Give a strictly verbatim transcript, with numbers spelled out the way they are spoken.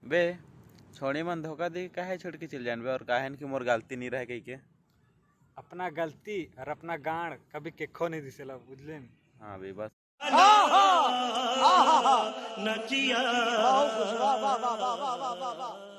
बे छोड़ी मन धोखा दे काहे छोड़ के चल जान बे, और काहे की मोर गलती नहीं रह गई के। अपना गलती और अपना गांड कभी केखो नहीं दिसेला, बुझले। हाँ बे बस। नचिया